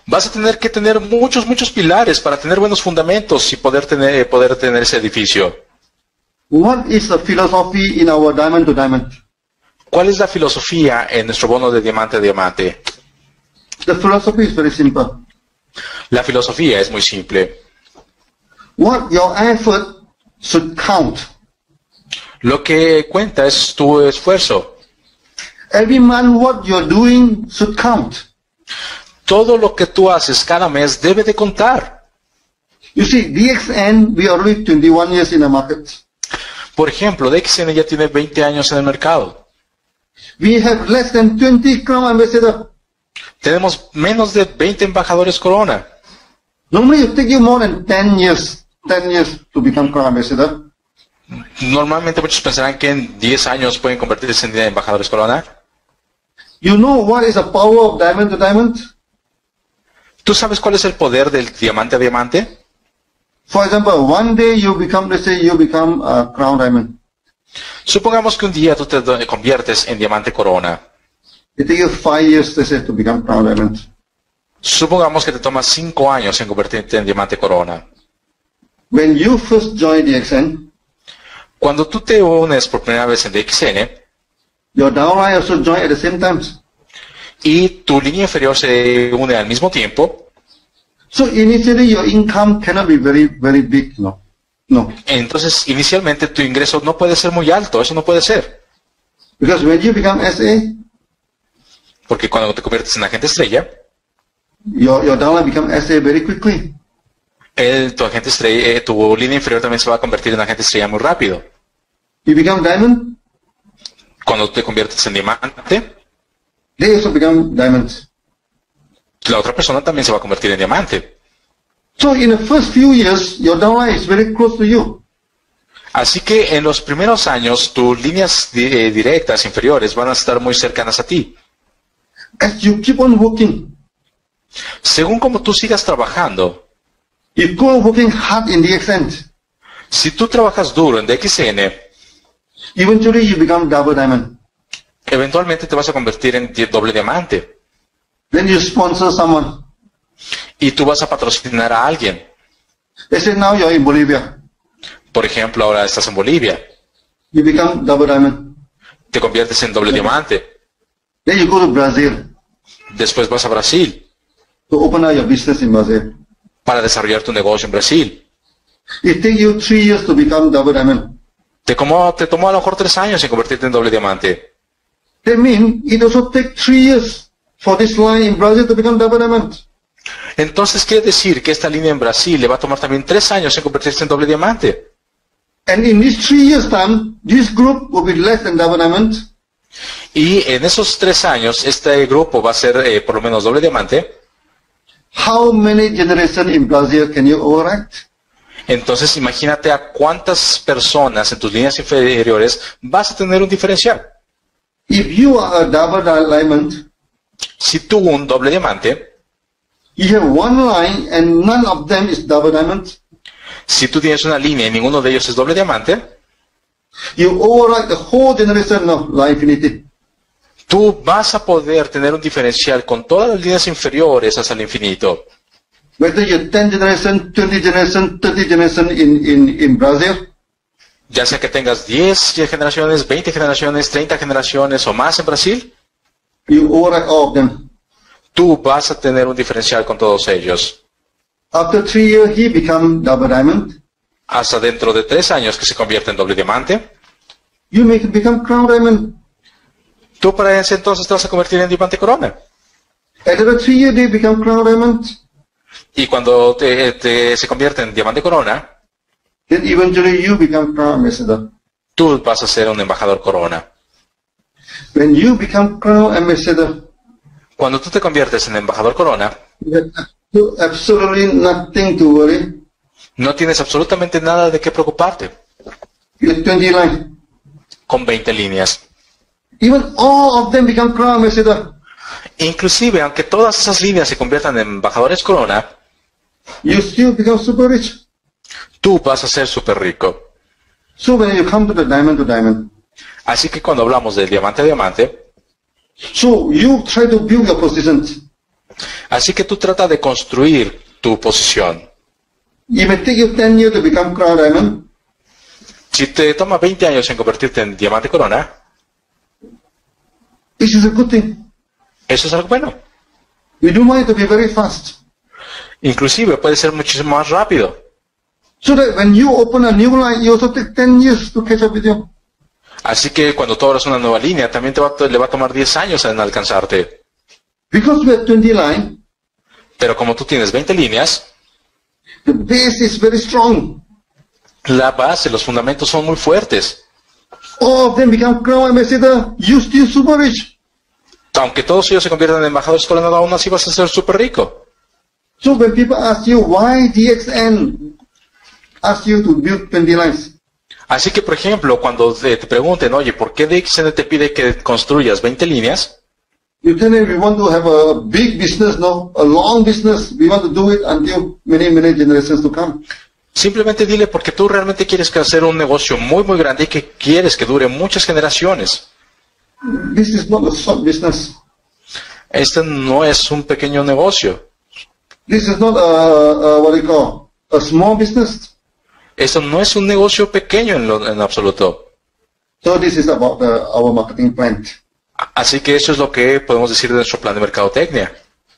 Vas a tener que tener muchos pilares para tener buenos fundamentos y poder tener ese edificio. What is the philosophy in our diamond to diamond? ¿Cuál es la filosofía en nuestro bono de diamante a diamante? The philosophy is very simple. La filosofía es muy simple. What your effort should count. Lo que cuenta es tu esfuerzo. Every month what you're doing should count. Todo lo que tú haces cada mes debe de contar. You see, DXN, we are already 21 years in the market. Por ejemplo, DXN ya tiene 20 años en el mercado. We have less than 20 Crown Ambassador. Tenemos menos de 20 embajadores Corona. Normally it take you more than 10 years to become Crown Ambassador. Normalmente muchos pensarán que en 10 años pueden convertirse en embajadores Corona. You know what is the power of diamond to diamond? ¿Tú sabes cuál es el poder del diamante a diamante? For example, one day you become, let's say you become a Crown Diamond. Supongamos que un día tú te conviertes en diamante Corona. It takes you 5 years, let's say, to become Crown Diamond. Supongamos que te toma 5 años en convertirte en diamante Corona. When you first join DXN, Cuando tú te unes por primera vez en DXN your downline also join at the same time. y tu línea inferior se une al mismo tiempo, So initially your income cannot be very big, no. entonces inicialmente tu ingreso no puede ser muy alto, eso no puede ser. Because when you become SA, Porque cuando te conviertes en agente estrella, your downline become SA very quickly. tu agente estrella, tu línea inferior también se va a convertir en agente estrella muy rápido. You become diamond, Cuando te conviertes en diamante, they also become diamonds. la otra persona también se va a convertir en diamante. So in the first few years, your downline is very close to you. Así que en los primeros años, tus líneas directas inferiores van a estar muy cercanas a ti. As you keep on working, Según como tú sigas trabajando, you go on working hard in DXN, si tú trabajas duro en DXN, eventually you become double diamond. eventualmente te vas a convertir en doble diamante. Then you sponsor someone. Y tú vas a patrocinar a alguien. They say now you're in Bolivia. Por ejemplo, ahora estás en Bolivia. You become double diamond. Te conviertes en doble diamante. Then you go to Brazil Después vas a Brasil to open up your business in Brazil. para desarrollar tu negocio en Brasil. It takes you 3 years to become double diamond. Te tomó a lo mejor 3 años en convertirte en doble diamante. That means it also takes 3 years for this line in Brazil to become double diamond. Entonces quiere decir que esta línea en Brasil le va a tomar también 3 años en convertirse en doble diamante. And in these 3 years time, this group will be less than double diamond. Y en esos 3 años, este grupo va a ser por lo menos doble diamante. How many generations in Brazil can you override? Entonces imagínate a cuántas personas en tus líneas inferiores vas a tener un diferencial. If you are a double diamond, Si tú un doble diamante, you have one line and none of them is double diamond, si tú tienes una línea y ninguno de ellos es doble diamante, you override the whole generation of line infinity. tú vas a poder tener un diferencial con todas las líneas inferiores hasta el infinito. Whether you're 10 generation, 20 generation, 30 generation in Brazil, Ya sea que tengas 10 generaciones, 20 generaciones, 30 generaciones o más en Brasil, you override all of them. tú vas a tener un diferencial con todos ellos. After 3 years, he become double diamond. Hasta dentro de 3 años que se convierte en doble diamante, You make become crown diamond. tú para ese entonces te vas a convertir en diamante corona. After 3 years, they become crown diamond. Y cuando se convierte en diamante corona, Then eventually you become crown ambassador. tú vas a ser un embajador corona. When you become crown ambassador, Cuando tú te conviertes en embajador corona, you have absolutely nothing to worry. no tienes absolutamente nada de qué preocuparte. You have 20 lines. Con 20 líneas. Even all of them become crown ambassador. Inclusive, aunque todas esas líneas se conviertan en embajadores corona, You still become super rich. tú vas a ser súper rico. So when you come to the diamond to diamond, Así que cuando hablamos del diamante a diamante, so you try to build your positions. Así que tú trata de construir tu posición. It may take you 10 years to become crown diamond. Si te toma 20 años en convertirte en diamante corona, This is a good thing. eso es algo bueno. We do want it to be very fast. Inclusive puede ser muchísimo más rápido. So that when you open a new line, you also take 10 years to catch up with you. Así que cuando tú abras una nueva línea, también le va a tomar 10 años en alcanzarte. Because we have 20 line, Pero como tú tienes 20 líneas, the base is very strong. la base, los fundamentos son muy fuertes. All of them become crown ambassador. You still super rich. Aunque todos ellos se conviertan en embajadores coronados, aún así vas a ser súper rico. So when people ask you why DXN ask you to build 20 lines, Así que, por ejemplo, cuando te pregunten, oye, ¿por qué DXN te pide que construyas 20 líneas? you tell them we want to have a big business, no, a long business. We want to do it until many, many generations to come. Simplemente dile porque tú realmente quieres hacer un negocio muy, muy grande y que quieres que dure muchas generaciones. This is not a short business. Este no es un pequeño negocio. This is not a what do you call, a small business. Esto no es un negocio pequeño en absoluto. So this is about our marketing plan. Así que eso es lo que podemos decir de nuestro plan de mercadotecnia.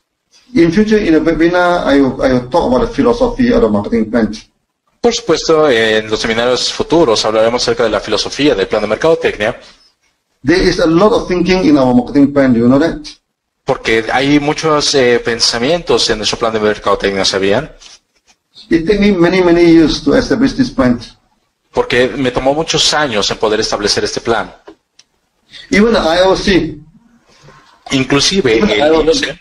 In future, in a webinar, I will talk about the philosophy of the marketing plan. Por supuesto, en los seminarios futuros hablaremos acerca de la filosofía del plan de mercadotecnia, There is a lot of thinking in our marketing plan. Do you know that? porque hay muchos pensamientos en nuestro plan de mercadotecnia, ¿sabían? It took me many, many years to establish this plan. Porque me tomó muchos años en poder establecer este plan. Even the IOC, Inclusive, el IOC,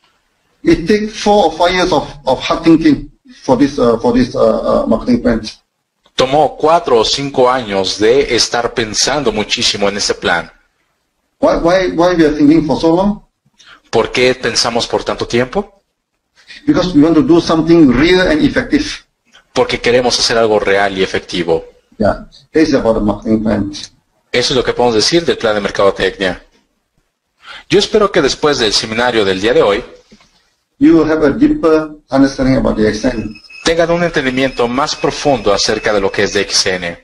it takes 4 or 5 years of hard thinking for this marketing plan. tomó 4 o 5 años de estar pensando muchísimo en este plan. Why we are thinking for so long? ¿Por qué pensamos por tanto tiempo? Because we want to do something real and effective. Porque queremos hacer algo real y efectivo. Yeah, this is about the marketing plan. Eso es lo que podemos decir del plan de mercadotecnia. Yo espero que después del seminario del día de hoy You will have a deeper understanding about the extent. tengan un entendimiento más profundo acerca de lo que es DXN.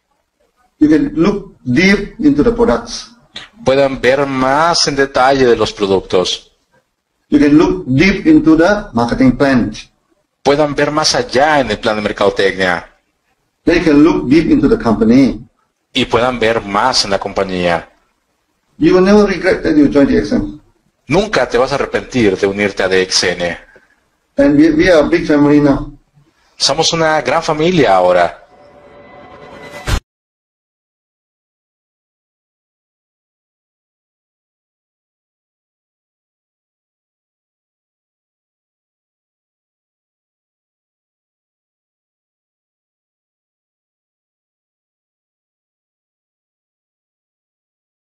You can look deep into the products. Puedan ver más en detalle de los productos. You can look deep into the marketing plan. Puedan ver más allá en el plan de mercadotecnia. They can look deep into the company. Y puedan ver más en la compañía. You will never regret that you joined the exam. Nunca te vas a arrepentir de unirte a DXN. And we are a big family now. Somos una gran familia ahora.